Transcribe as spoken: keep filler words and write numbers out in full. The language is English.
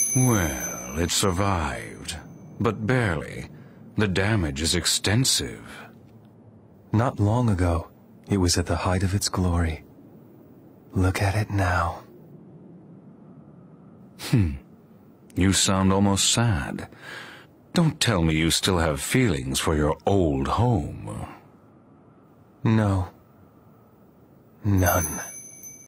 Well, it survived, but barely. The damage is extensive. Not long ago, it was at the height of its glory. Look at it now. Hmm. You sound almost sad. Don't tell me you still have feelings for your old home. No. None.